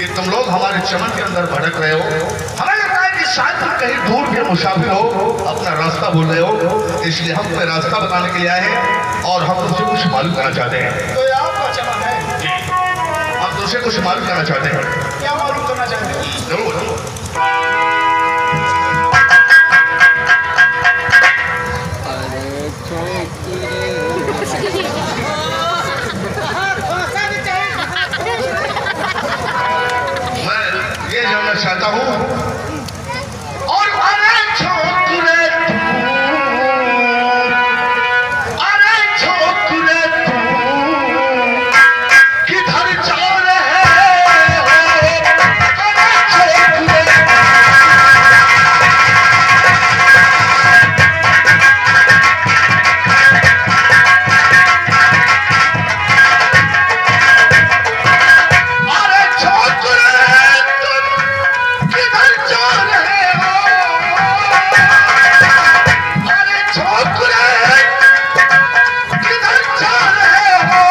कि तुम लोग हमारे चमन के अंदर भटक रहे हो। हमें लगता है कि शायद तुम कहीं दूर के मुसाफिर हो, अपना रास्ता भूल रहे हो, इसलिए हम तुम्हें रास्ता बताने के लिए आए हैं और हम तुमसे कुछ मालूम करना चाहते हैं। तो ये आपका चमन है? हम तुमसे कुछ मालूम करना चाहते हैं। क्या मालूम करना चाहते हैं? जरूर। मैं ये जानना चाहता हूँ और अरे छोकरे तू किधर जा रहे हो? अरे छोकरे तुम किधर जा रहे हो? अरे छोकरे किधर जा रहे हो?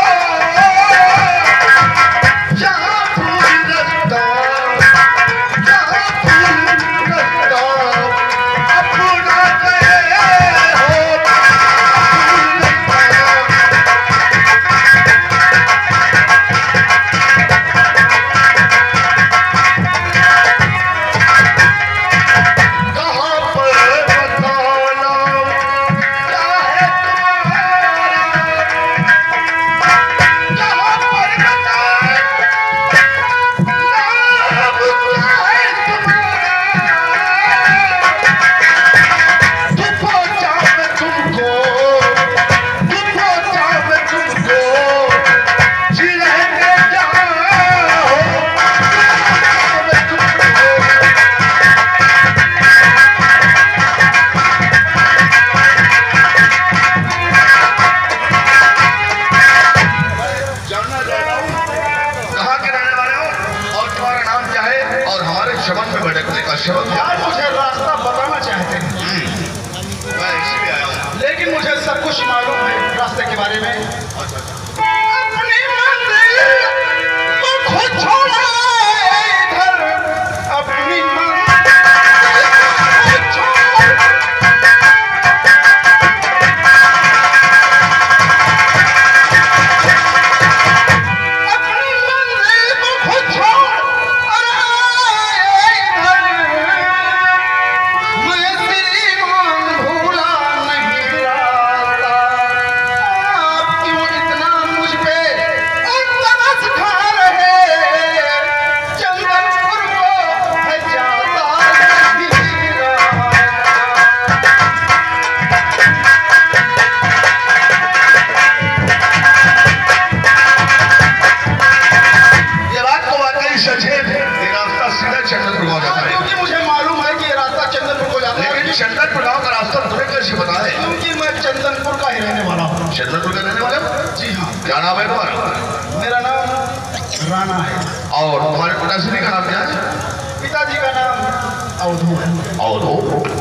जहाँ पूरी रास्ता अपना गए हो। कहाँ पर बताना क्या है तुम्हारा? कहाँ पर बताना नाम क्या है तुम्हारा? तू पहुँचा मैं तुमको जी रहने जाओ। जानना चाहता हूँ कहाँ के रहने वाले हो और तुम्हारा नाम क्या है और हमारे चमन में भटकने का सबब क्या है? आप मुझे रास्ता बताना चाहते हैं, मैं इसीलिए आया हूँ। लेकिन मुझे सब कुछ मालूम है रास्ते के बारे में। अपनी मंजिल को खुद छोड़ा इधर, अपनी मंजिल को खुद छोड़ मैं श्रीमान भूला नहीं रास्ता। आप क्यों इतना मुझ पे तरस खा रहे? चंदनपुर को है जाता नहीं रहा। ये बात तो वाकई सच है। ये रास्ता सीधा चंदनपुर गाँव जाता है। क्योंकि मुझे मालूम है कि ये रास्ता चंदनपुर को जाता है, लेकिन चंदनपुर गाँव का रास्ता तुम्हें कैसे पता है? क्योंकि मैं चंदनपुर का ही रहने वाला हूँ। चंदनपुर के रहने वाले हो? जी हाँ, क्या नाम है तुम्हारा? मेरा नाम राणा है। और तुम्हारे पिताश्री का नाम क्या है? पिताजी का नाम अवधू है। अवधू।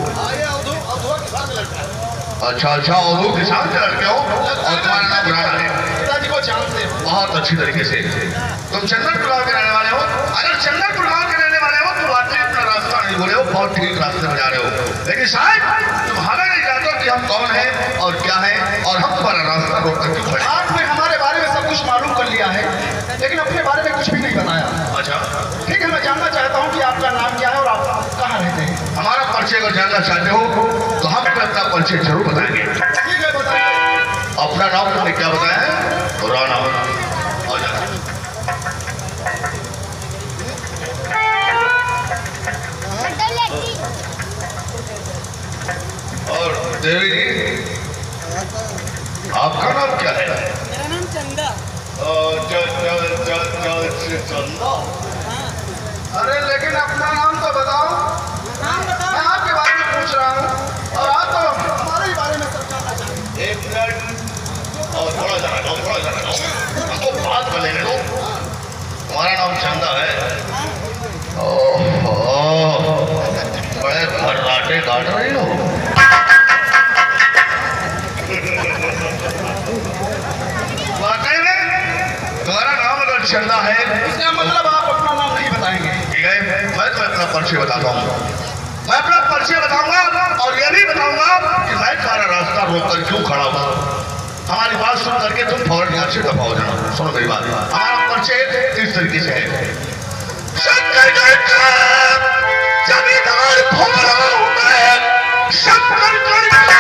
अच्छा, अवधू किसान के लड़के हो और तुम्हारा नाम राणा है। पिताजी को जानते हो? बहुत अच्छी तरीके से। तुम चंदनपुर गाँव के रहने वाले हो। अगर चंदनपुर गाँव के रहने वाले हो तो वाकई अपना रास्ता नहीं बोले हो, बहुत ठीक रास्ते में जा रहे हो। लेकिन शायद तुम हमें नहीं जानते कि हम कौन हैं और क्या हैं और हम तुम्हारा रास्ता रोक कर क्यों खड़े। आपने हमारे बारे में सब कुछ मालूम कर लिया है, लेकिन अपने बारे में कुछ भी नहीं बताया। अच्छा, ठीक है, मैं जानना चाहता हूँ कि आपका नाम क्या है और आप कहाँ रहते हैं। हमारा परिचय अगर जानना चाहते हो तो हम तुम्हें अपना परिचय जरूर बताएंगे। ठीक है, बताइए। अपना नाम तुमने क्या बताया है? राणा। और जाना। और देवी जी, आपका नाम क्या है? मेरा नाम चंदा। चंदा। अरे लेकिन अपना नाम तो बताओ। नाम बताओ। मैं आपके बारे में पूछ रहा हूँ और आप तो हमारे ही बारे में सब जानना चाहते हैं। एक मिनट और थोड़ा जाना हमको बात कर लेने दो। तुम्हारा नाम चंदा है? ओहो, बड़े भर्राटे काट रही हो। वाकई में तुम्हारा नाम अगर चंदा है। इसका मतलब आप अपना नाम नहीं बताएंगे? ठीक है, मैं तुम्हें अपना परिचय बताता हूँ। मैं अपना परिचय बताऊंगा और यह भी बताऊंगा कि मैं सारा रास्ता रोककर क्यों खड़ा हुआ। हमारी बात सुन करके तुम फौरन यहाँ से दफा हो जाना। सुनो मेरी बात, हमारा परिचय इस तरीके से है। शंकरगढ़ का जमींदार भोला हूं मैं, शंकरगढ़ का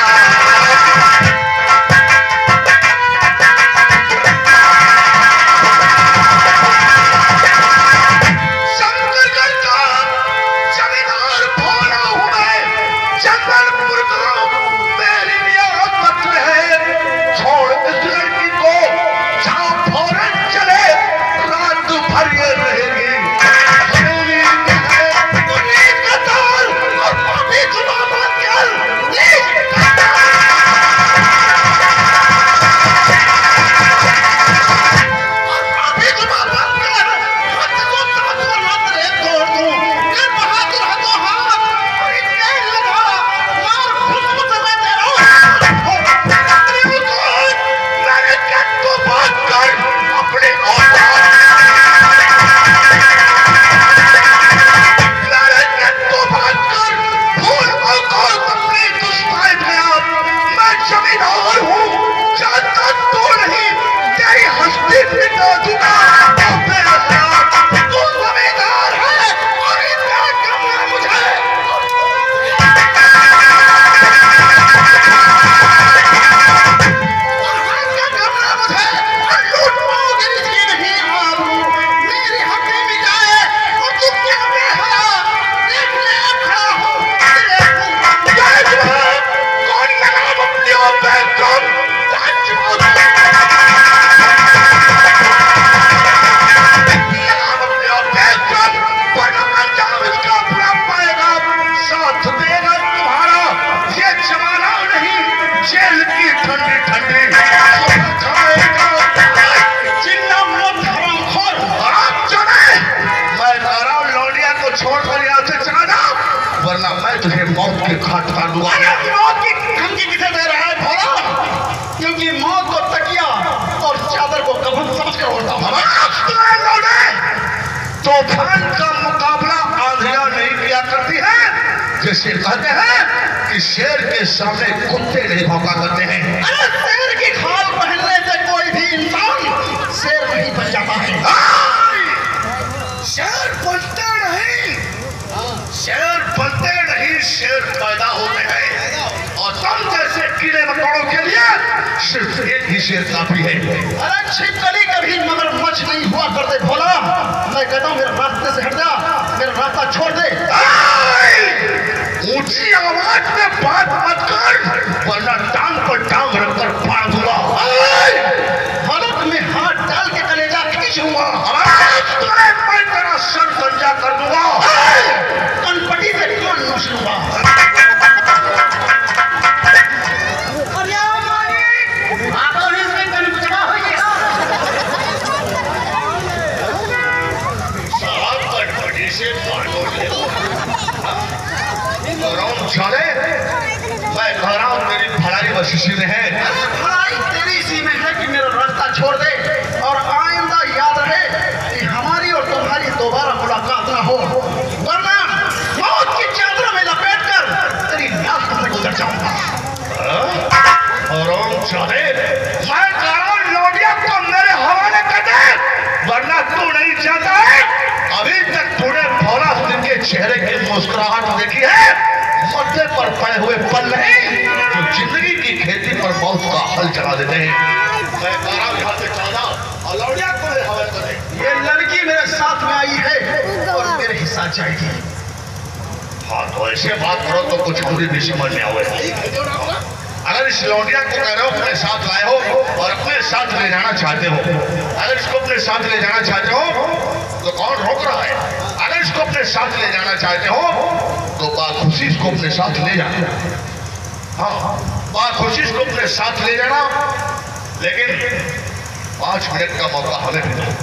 तुझे मौत के घाट उतार दूंगा। मौत की धमकी किसे दे रहा है भोला? क्योंकि मौत को तकिया और चादर को कफन समझकर उड़ता हूं। तूफान का मुकाबला आंधियां नहीं किया करती है। जैसे कहते हैं कि शेर के सामने कुत्ते नहीं भौंका करते हैं। अरे शेर की खाल पहनने से कोई भी इंसान शेर नहीं बन जाता है। शेर बनते नहीं, शेर बनते नहीं, शेर पैदा होते हैं। और तुम जैसे कीड़े मकोड़ों के लिए सिर्फ एक ही शेर काफी है। अरे छिपकली कभी मगरमच्छ नहीं हुआ करते भोला। मैं कहता हूँ मेरे रास्ते से हट जा, मेरा रास्ता छोड़ दे। ऊंची आवाज में बात मत कर, वरना टांग पर टांग रखकर फाड़ दूंगा। हलक में हाथ डाल के कलेजा खींचूंगा। मैं तेरा सर गंजा कर दूंगा। कनपटी से कान नोच लूंगा। मैं कह रहा हूँ तेरी भलाई बस इसी में है। भलाई तेरी इसी में है कि मेरा रास्ता छोड़ दे और आइंदा याद रहे कि हमारी और तुम्हारी दोबारा मुलाकात ना हो, वरना मौत की चादर में लपेटकर तेरी नाक से गुजर जाऊंगा। और मैं कह रहा हूँ लौटिया को मेरे हवाले कर दे, वरना तू नहीं चाहता है। अभी तक तूने भोला सिंह के चेहरे की मुस्कुराहट देखी है, मरते पर पड़े हुए पल नहीं जो जिंदगी की खेती पर मौत का हल चला देते हैं। मैं कह रहा हूँ यहाँ से चला जाओ और लौटिया को मेरे हवाले कर दे। ये लड़की मेरे साथ में आई है और मेरे ही साथ जाएगी। हाँ तो ऐसे बात करो तो कुछ पूरी भी समझ में आवे। अगर इस लौटिया को कह रहे हो अपने साथ लाए हो और अपने साथ ले जाना चाहते हो, अगर इसको अपने साथ ले जाना चाहते हो तो कौन रोक रहा है? अगर इसको अपने साथ ले जाना चाहते हो तो बाखुशी इसको अपने साथ ले जाना। हाँ, बाखुशी इसको अपने साथ ले जाना, लेकिन 5 मिनट का मौका हमें भी दो।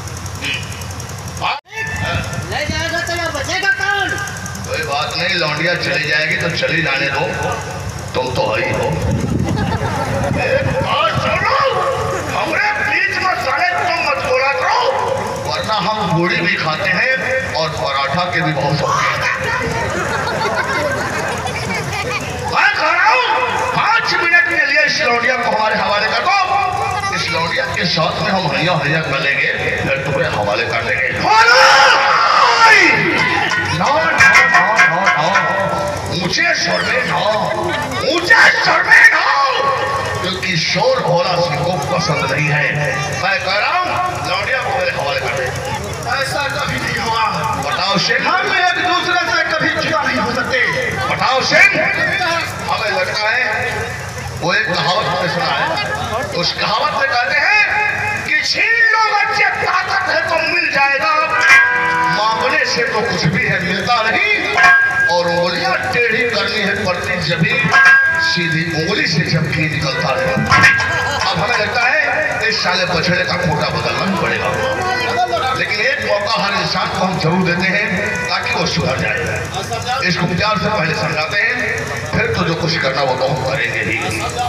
ले जाएगा तो बचेगा कौन? कोई बात नहीं, लौंडिया चली जाएगी तो चली जाने दो, तुम तो ही हो। सुनो, हमारे बीच में साले तुम मत बोला करो। पूरी भी खाते हैं और पराठा के भी बहुत शौकीन हैं। मैं कह रहा हूँ 5 मिनट के लिए इस लौंडिया को हमारे हवाले कर दो। इस लौंडिया के साथ में हम हैया हैया कर लेंगे, फिर तुम्हें हवाले कर देंगे। ऊंचे स्वर में ना, ऊंचे स्वर में ना, क्योंकि शोर भोला सिंह को पसंद नहीं है। मैं कह रहा हूँ लौंडिया को मेरे हवाले कर दे। ऐसा कभी नहीं होगा। बताओ सिंह, हम एक दूसरे से कभी जुदा नहीं हो सकते। बताओ सिंह, हमें लगता है वो एक कहावत हमने सुना है, उस कहावत में कहते हैं कि छीन लो बच्चे ताकत है तो मिल जाएगा, मांगने से तो कुछ भी है मिलता नहीं, और उंगलियां टेढ़ी करनी है पड़ती जभी, सीधी उंगली से जबकि निकलता है। अब हमें लगता है इस साले बछड़े का खोटा बदलना ही पड़ेगा, लेकिन एक मौका हर इंसान को हम जरूर देते हैं ताकि वो सुधर जाए। इसको प्यार से पहले समझाते हैं, फिर तो जो कुछ करना वो तो हम करेंगे ही।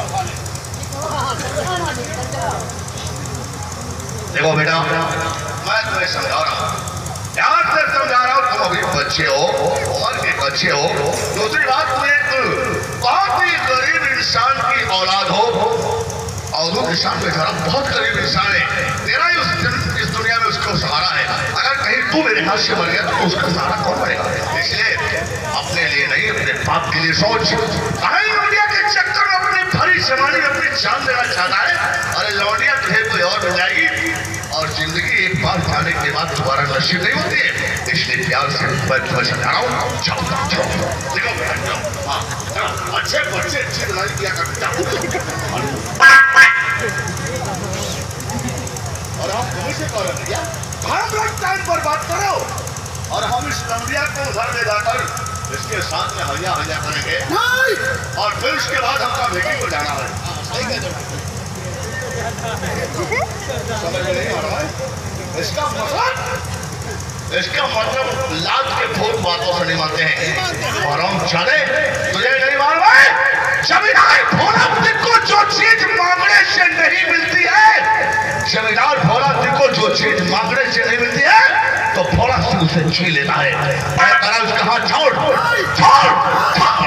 देखो बेटा, मैं तुम्हें समझा रहा हूँ, प्यार से समझा रहा हूँ, तुम अभी बच्चे हो, उम्र के बच्चे हो। दूसरी बात, तुम एक बहुत ही गरीब इंसान की औलाद हो, और वो इंसान बेचारा बहुत गरीब इंसान है, तेरा ही इस दुनिया में उसको सहारा है। अगर कहीं तू मेरे हाथ से मर गया तो उसका सहारा कौन बनेगा? इसलिए अपने लिए नहीं, अपने बाप के लिए सोच। लौंडिया के चक्कर में अपनी भरी जवानी में अपनी जान देना चाहता है। अरे लौंडिया तुझे कोई और मिल जाएगी, और जिंदगी एक बार जाने के बाद दोबारा नसीब नहीं होती है। इसलिए प्यार से मैं तुम्हें समझा रहा हूँ, जाओ जाओ, देखो अच्छे बच्चे अच्छी बनाई किया करते, और हम तुम्हें से कह रहे हैं हम लोग टाइम पर बात करो, और हम इस लौंडिया को घर में जाकर इसके साथ में हैया हैया करेंगे, और फिर उसके बाद हमका मीटिंग को जाना है। समझ में नहीं आ रहा है? इसका मतलब लात के फूट बातों से नहीं मानते हैं, और हम चले तुझे नहीं मालूम है, जमींदार भोला सिंह को जो चीज मांगने से नहीं मिलती है, जमींदार भोला सिंह को जो चीज मांगने से नहीं मिलती है, तो भोला सिंह उसे छीन लेता है। मैं कह रहा हूं उसका हाथ छोड़ छोड़ छोड़।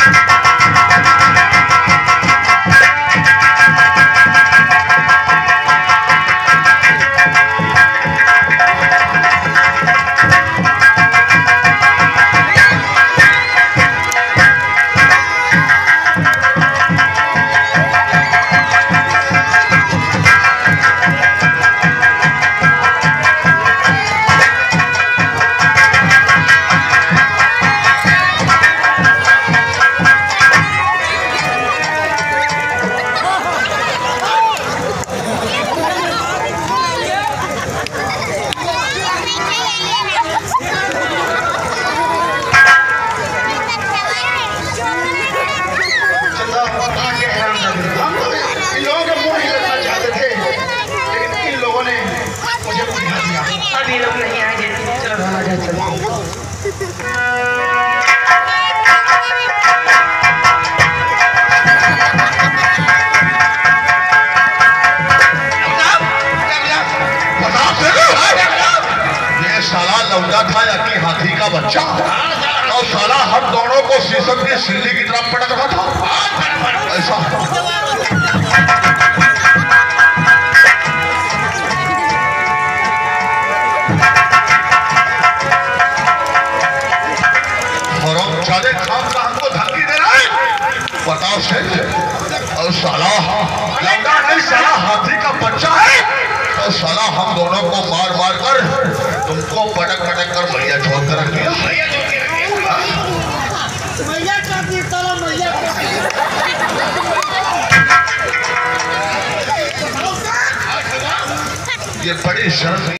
था या कि हाथी का बच्चा, और साला हम दोनों को शीशम की सिल्ली की तरफ पटक रहा था। ऐसा हरामजादे खाम का हमको धमकी दे रहा है, बताओ से। और साला लौंडा नहीं, साला हाथी का बच्चा है, और साला हम दोनों को मार मार कर तुमको पटक पटक कर मैया छोड़ कर रख दिया। ये बड़ी शर्म